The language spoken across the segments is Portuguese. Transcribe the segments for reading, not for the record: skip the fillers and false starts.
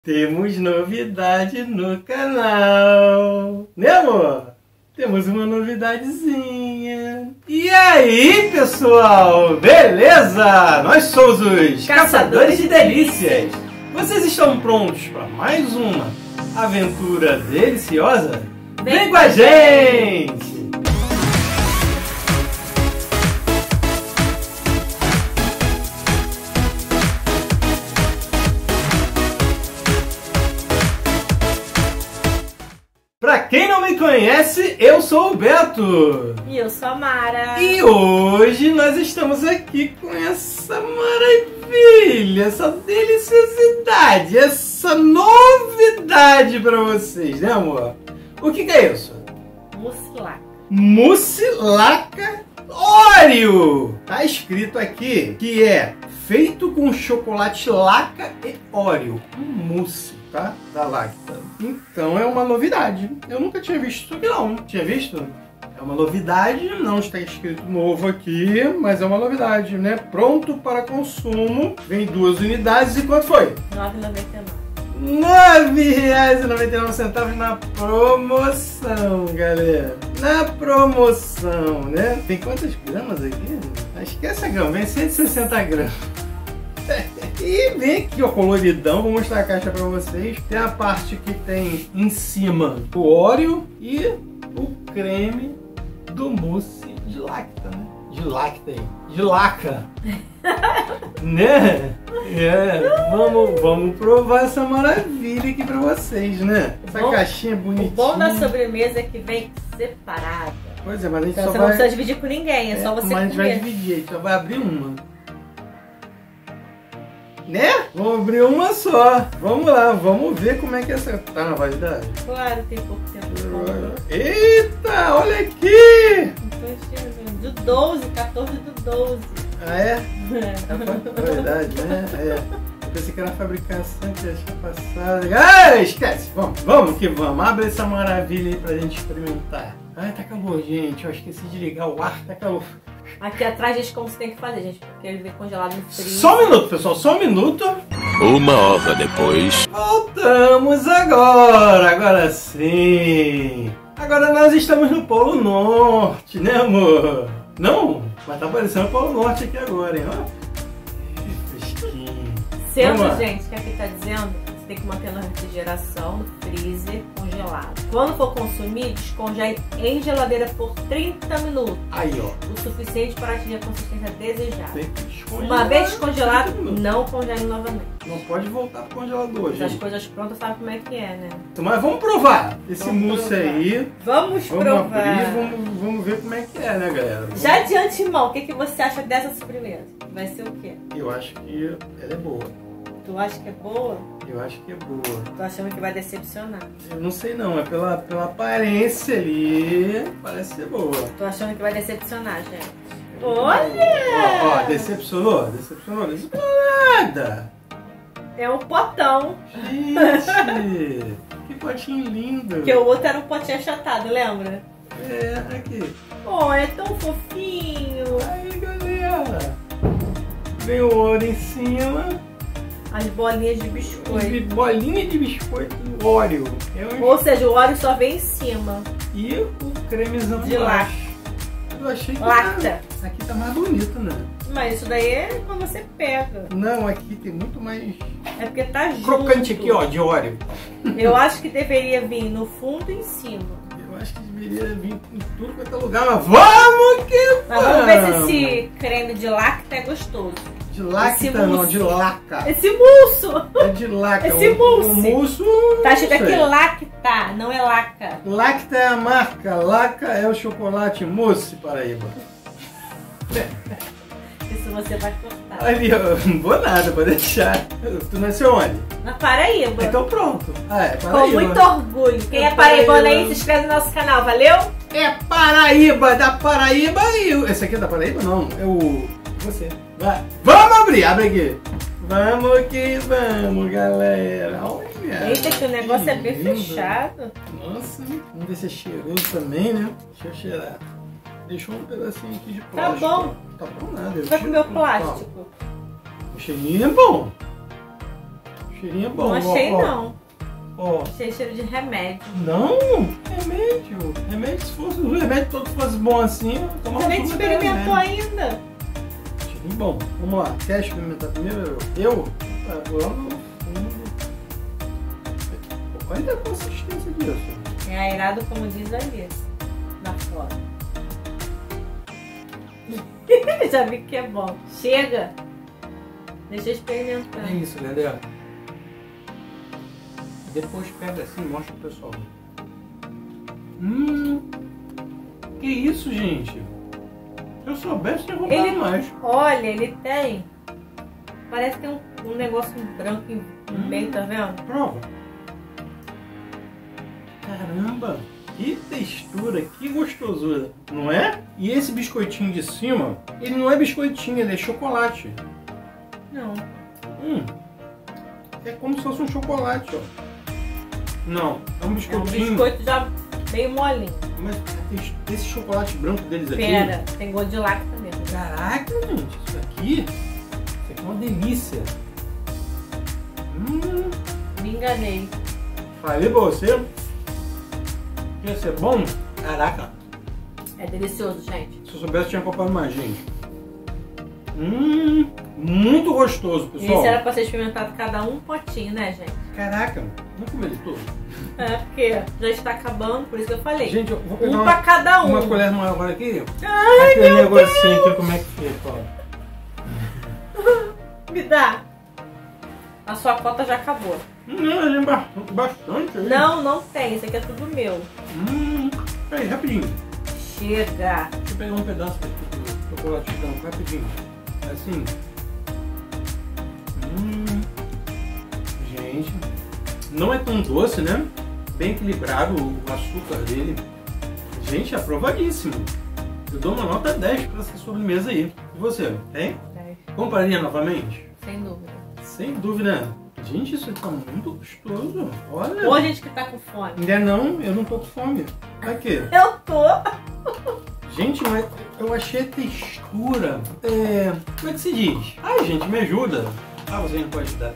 Temos novidade no canal, né amor? Temos uma novidadezinha. E aí pessoal, beleza? Nós somos os Caçadores de Delícias. Vocês estão prontos para mais uma aventura deliciosa? Vem com a gente! Pra quem não me conhece, eu sou o Beto. E eu sou a Mara. E hoje nós estamos aqui com essa maravilha, essa deliciosidade, essa novidade pra vocês, né amor? O que é isso? Mucilaca. Mucilaca Oreo. Tá escrito aqui que é feito com chocolate Laca e Oreo. Um mousse, tá? Da Lacta. Então é uma novidade. Eu nunca tinha visto isso aqui não. Tinha visto? É uma novidade, não está escrito novo aqui, mas é uma novidade, né? Pronto para consumo. Vem 2 unidades e quanto foi? R$ 9,99 na promoção, galera. Na promoção, né? Tem quantas gramas aqui? Esquece a grama, vem 160 gramas. E vem aqui, ó, coloridão. Vou mostrar a caixa pra vocês. Tem a parte que tem em cima o Oreo e o creme do mousse de Lacta, né? De Lacta aí. De Laca. Né? Vamos provar essa maravilha aqui pra vocês, né? Essa caixinha bonitinha. O bom da sobremesa é que vem separada. Pois é, mas a gente então só você vai... não precisa dividir com ninguém, é só você mas a gente vai comer. dividir, a gente só vai abrir uma. Né? Vamos abrir uma só. Vamos lá, vamos ver como é que essa tá na validade. Claro, tem pouco tempo. Eita, olha aqui! Do 12, 14 do 12. Ah, é? É validade, né? É. Eu pensei que era fabricação que já tinha passado. Ah, esquece! Vamos que vamos. Abre essa maravilha aí pra gente experimentar. Ai, tá calor, gente. Eu esqueci de ligar o ar, tá calor. Aqui atrás diz como você tem que fazer, gente, porque ele vem congelado no frio. Só um minuto, pessoal, só um minuto. 1 hora depois. Voltamos agora sim. Agora nós estamos no Polo Norte, né amor? Não? Mas tá parecendo o Polo Norte aqui agora, hein? Ó. Fresquinho. Sendo, gente, que aqui tá dizendo, você tem que manter na refrigeração, no freezer, congelado. Quando for consumir, descongele em geladeira por 30 minutos. Aí, ó. O suficiente para atingir a consistência desejada. Tem que descongelar. Uma vez descongelado, não congele novamente. Não pode voltar pro congelador, Mas gente. as coisas prontas sabe como é que é, né? Mas vamos provar esse Vamos mousse provar. aí. Vamos provar. Abrir, vamos ver como é que é, né, galera? Já de antemão, o que você acha dessa sobremesa? Vai ser o quê? Eu acho que ela é boa. Tu acha que é boa? Eu acho que é boa. Tô achando que vai decepcionar. Eu não sei não, é pela aparência ali, parece ser boa. Tô achando que vai decepcionar, gente. Olha! Ó, decepcionou? Decepcionou? Decepcionou nada! É um potão. Gente, que potinho lindo! Porque o outro era um potinho achatado, lembra? É, aqui. Oh, é tão fofinho. Aí, galera! Vem o ouro em cima. As bolinhas de biscoito. Bolinha de biscoito Oreo. Ou seja, o Oreo só vem em cima. E o cremezão de Lacta. Eu achei que Lacta. Aqui tá mais bonito, né? Mas isso daí é quando você pega. Não, aqui tem muito mais É porque tá junto. crocante aqui, ó, de Oreo. Eu acho que deveria vir no fundo e em cima. Eu acho que deveria vir em tudo quanto é lugar, mas vamos que Mas vamos ver se esse creme de Lacta é gostoso. De Lacta não, de Laca. Esse mousse! É de Laca. Esse mousse. O mousse. Tá escrito aqui Lacta, não é Laca. Lacta é a marca, Laca é o chocolate mousse, Paraíba. Isso você vai cortar. Ali, eu não vou nada, pode deixar. Tu nasceu onde? Na Paraíba. Então pronto. Ah, é Com Paraíba. muito orgulho. Quem é paraibano aí, se inscreve no nosso canal, valeu? É Paraíba, da Paraíba e o... Esse aqui é da Paraíba? Não, é o... Você. Vai. Vamos abrir, abre aqui. Vamos que vamos, galera. Olha. Eita, que o negócio é bem lindo. fechado. Nossa, vamos ver se é cheiroso também, né? Deixa eu cheirar. Deixou um pedacinho aqui de Tá plástico. bom. Tá bom nada. Vai comer o plástico. O cheirinho é bom. Cheirinho é bom. Não achei, ó. não. Ó. Achei cheiro de remédio. Não, remédio. Remédio, se fosse, o remédio todo fosse bom assim, eu tomava Você nem tudo experimentou remédio. ainda. Cheirinho bom. Vamos lá. Quer experimentar primeiro? Eu? Vou lá no fundo. Olha a consistência disso. É airado, como diz ali. Na foto. Já vi que é bom. Chega. Deixa eu experimentar. É isso, galera. Depois pega assim e mostra pro pessoal. Que isso, gente? Se eu soubesse, eu ia comprar Ele, mais. olha, ele tem. Parece que tem um negócio branco no meio, tá vendo? Prova. Caramba, que textura, que gostosura, não é? E esse biscoitinho de cima, ele não é biscoitinho, ele é chocolate. Não. É como se fosse um chocolate, ó. Não, é um É um biscoitinho. biscoito já meio molinho. Mas esse chocolate branco deles aqui... Pera, tem gosto de lacta mesmo. Caraca, gente, isso aqui é uma delícia. Me enganei. Falei pra você que ia ser bom. Caraca, É delicioso, gente. se eu soubesse, eu tinha comprado mais, gente. Muito gostoso, pessoal. Esse era pra ser experimentado cada um potinho, né, gente? Caraca, vamos comer ele todo. É, porque já está acabando, por isso que eu falei. Gente, eu vou pegar Um pra cada um. uma colher maior aqui. Ai, Aquele meu negocinho aqui, como é que fica, ó. Me dá. A sua cota já acabou. Não, bastante aí. Não, não tem. Isso aqui é tudo meu. Peraí, rapidinho. Chega. Deixa eu pegar um pedaço aqui do chocolate branco, rapidinho. Assim. Gente, não é tão doce, né? Bem equilibrado o açúcar dele. Gente, aprovadíssimo. Eu dou uma nota 10 para essa sobremesa aí. E você, tem? Compraria novamente? Sem dúvida. Sem dúvida. Gente, isso tá muito gostoso. Olha. Ou a gente que tá com fome. Ainda não, eu não tô com fome. Aqui. Eu tô. Gente, mas eu achei a textura. Como é que se diz? Ai, gente, me ajuda. Você não pode ajudar.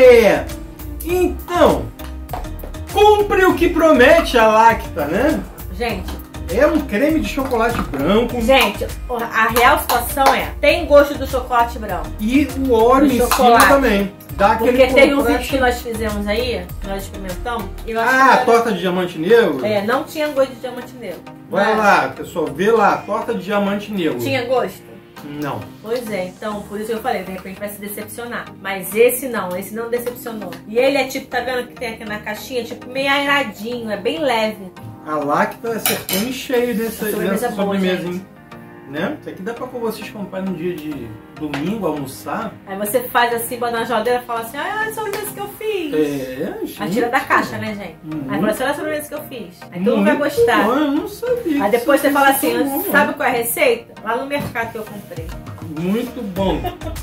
Então, cumpre o que promete a Lacta, né? Gente. É um creme de chocolate branco. Gente, a real situação é, tem gosto do chocolate branco. E o óleo em cima também. Dá aquele Porque teve um vídeo contraste. que nós fizemos aí, que nós experimentamos. E eu achei Ah, que torta de diamante negro? não tinha gosto de diamante negro. Vai lá, pessoal, vê lá, torta de diamante negro. Tinha gosto? Não. Pois é, então por isso eu falei, de repente vai se decepcionar. Mas esse não decepcionou. E ele é tipo, tá vendo que tem aqui na caixinha? Tipo meio airadinho, é bem leve. A Lacta acertou em cheio nessa sobremesa sobremesa, boa, hein? Né? Isso aqui dá pra vocês comprarem no dia de domingo, almoçar. Aí você faz assim, bota na geladeira e fala assim, olha a sobremesa que eu fiz. Gente. Aí tira da caixa, né, gente? Muito. Aí fala assim, olha a sobremesa que eu fiz. Aí todo mundo vai gostar. Bom, eu não sabia. Aí depois você fala assim, bom, sabe qual é a receita? Lá no mercado que eu comprei. Muito bom.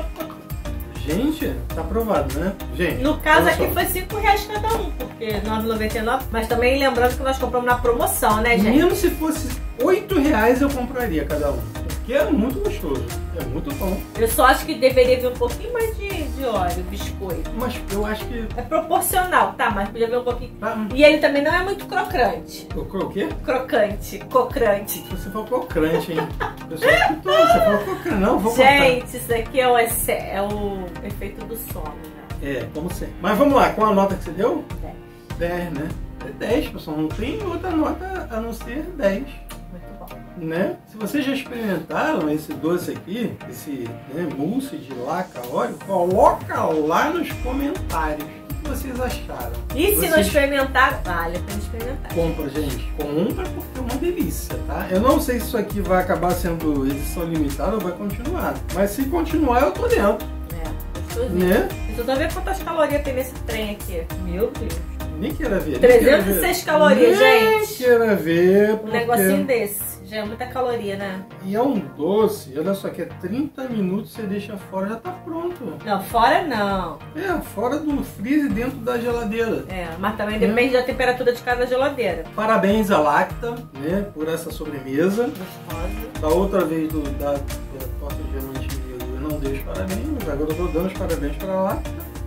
Gente, tá aprovado, né? Gente, No caso olha aqui só. foi R$5 cada um, porque R$9,99. Mas também lembrando que nós compramos na promoção, né, gente? Mesmo se fosse R$8 eu compraria cada um. Porque é muito gostoso. É muito bom. Eu só acho que deveria vir um pouquinho mais de óleo, biscoito. Mas eu acho que... É proporcional, tá? Mas podia vir um pouquinho. Ah, E ele também não é muito crocante. o quê? Crocante, cocrante. Você falou crocante, hein? O pessoal escutou, você falou crocante. Não, vou cortar. Gente, isso aqui é o efeito do sono, né? Como sempre. Mas vamos lá, qual a nota que você deu? 10. 10, né? É 10, pessoal. Não tem outra nota a não ser 10. Muito bom. Né? Se vocês já experimentaram esse doce aqui, esse mousse de laca óleo, coloca lá nos comentários o que vocês acharam. E se vocês não experimentar, vale a pena experimentar. compra, gente, compra porque é uma delícia, tá? Eu não sei se isso aqui vai acabar sendo edição limitada ou vai continuar, mas se continuar eu tô dentro, Gostosinho. né? Eu só ver quantas calorias tem nesse trem aqui. Meu Deus. Nem queira ver. 306 calorias, nem gente. queira ver, Um porque... negocinho desse. Já é muita caloria, né? E é um doce, olha só, que é 30 minutos, você deixa fora, já tá pronto. Não, fora não. Fora do freezer, dentro da geladeira. Mas também depende da temperatura de cada geladeira. Parabéns à Lacta, né, por essa sobremesa. Gostosa. Da outra vez da torta de diamante negro eu não dei os parabéns, mas agora eu tô dando os parabéns para a Lacta.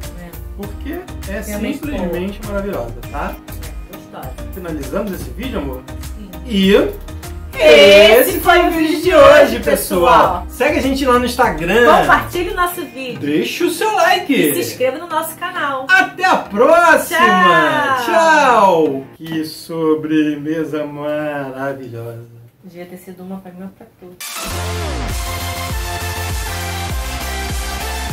porque é Realmente simplesmente maravilhosa, tá? Gostosa. Finalizamos esse vídeo, amor? Sim. E Esse foi o vídeo de hoje, pessoal. Segue a gente lá no Instagram. Compartilhe o nosso vídeo. Deixa o seu like. E se inscreva no nosso canal. Até a próxima. Tchau. Tchau. Que sobremesa maravilhosa. Devia ter sido uma pra mim ou pra tu.